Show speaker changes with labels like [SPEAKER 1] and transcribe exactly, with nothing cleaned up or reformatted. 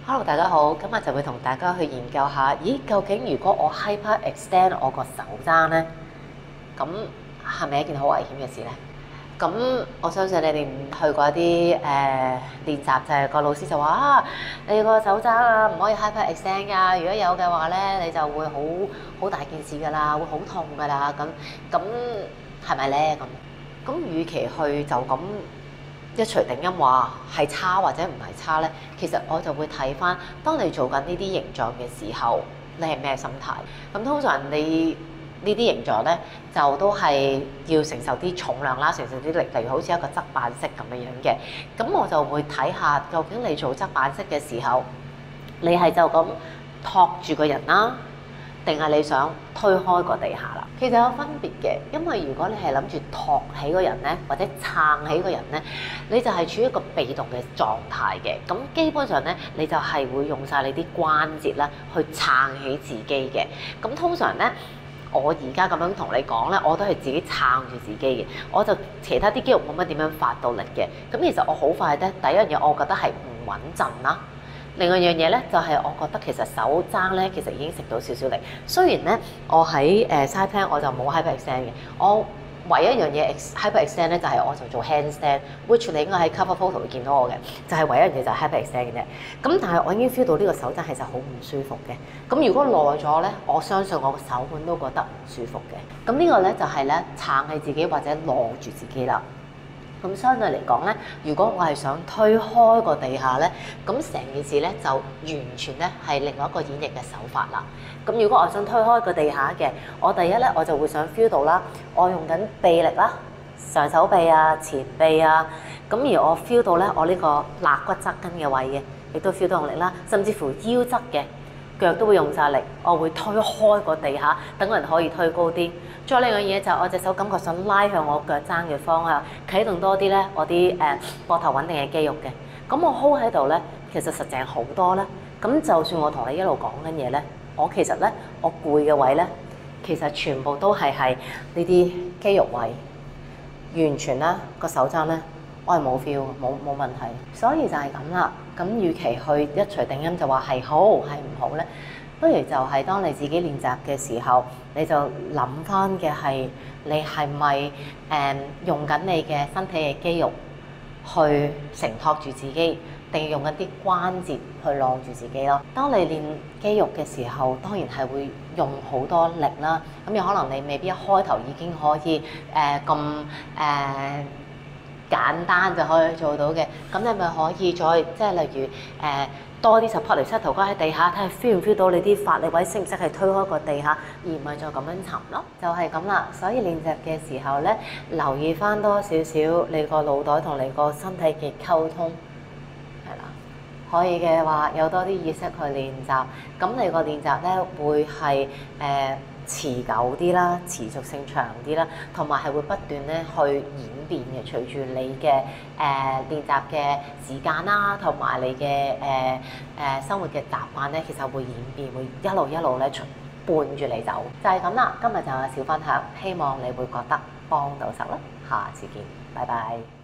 [SPEAKER 1] Hello，大家好，今日就會同大家去研究下，咦，究竟如果我 hyper extend 我個手踭呢，咁係咪一件好危險嘅事呢？咁我相信你哋去過一啲誒、呃、練習，就係個老師就話啊，你個手踭啊唔可以 hyper extend 㗎，如果有嘅話咧，你就會好好大件事㗎啦，會好痛㗎啦。咁咁係咪咧？咁咁，與其去就咁一錘定音話係差或者唔係差咧，其實我就會睇翻，當你做緊呢啲形狀嘅時候，你係咩心態？咁通常你呢啲形狀咧，就都係要承受啲重量啦，承受啲力，例如好似一個側板式咁樣樣嘅。咁我就會睇下，究竟你做側板式嘅時候，你係就咁托住個人啦，定係你想推開個地下啦？其實有分別嘅，因為如果你係諗住托起個人咧，或者撐起個人咧，你就係處於一個被動嘅狀態嘅。咁基本上咧，你就係會用晒你啲關節啦，去撐起自己嘅。咁通常咧，我而家咁樣同你講咧，我都係自己撐住自己嘅，我就其他啲肌肉冇乜點樣發到力嘅。咁其實我好快咧，第一樣嘢我覺得係唔穩陣啦。另外一樣嘢咧，就係我覺得其實手踭咧，其實已經食到少少力。雖然咧，我喺誒 side plan 我就冇 hyper extend 嘅，我唯一一樣嘢 hyper extend 咧，就係我就做 handstand，which 你應該喺 cover photo 會見到我嘅，就係唯一一樣嘢就係 hyper extend 嘅啫。咁但係我已經 feel 到呢個手踭其實好唔舒服嘅。咁如果耐咗咧，我相信我個手腕都覺得唔舒服嘅。咁呢個咧就係咧撐起自己或者晾住自己啦。咁相對嚟講咧，如果我係想推開個地下咧，咁成件事咧就完全咧係另外一個演繹嘅手法啦。咁如果我想推開個地下嘅，我第一咧我就會想 feel 到啦，我用緊臂力啦，上手臂啊、前臂啊，咁而我 feel 到咧我呢個肋骨側跟嘅位嘅，亦都 feel 到用力啦，甚至乎腰側嘅腳都會用晒力，我會推開個地下，等人可以推高啲。再另一樣嘢就係我隻手感覺想拉向我腳踭嘅方向，啟動多啲咧我啲誒膊頭穩定嘅肌肉嘅。咁我 hold 喺度咧，其實實淨好多啦。咁就算我同你一路講緊嘢咧，我其實咧我攰嘅位咧，其實全部都係係呢啲肌肉位，完全啦個手踭咧，我係冇 feel，冇冇問題。所以就係咁啦。咁與其去一錘定音就話係好係唔好咧，不如就係當你自己練習嘅時候，你就諗翻嘅係你係咪誒用緊你嘅身體嘅肌肉去承托住自己，定用緊啲關節去晾住自己咯？當你練肌肉嘅時候，當然係會用好多力啦。咁有可能你未必一開頭已經可以誒咁誒簡單就可以做到嘅。咁你咪可以再即係例如誒。呃多啲 support 嚟膝頭哥喺地下，睇下 feel 唔 feel 到你啲發力位識唔識係推開個地下，而唔係再咁樣沉咯，就係咁啦。所以練習嘅時候咧，留意翻多少少你個腦袋同你個身體嘅溝通，係啦，可以嘅話有多啲意識去練習，咁你個練習咧會係誒、呃、持久啲啦，持續性長啲啦，同埋係會不斷咧去演變嘅，隨住你嘅誒、呃、練習嘅時間啦，同埋你嘅誒誒生活嘅習慣咧，其實會演變，會一路一路咧伴住你走，就係咁啦。今日就有小分享，希望你會覺得幫到手啦。下次見，拜拜。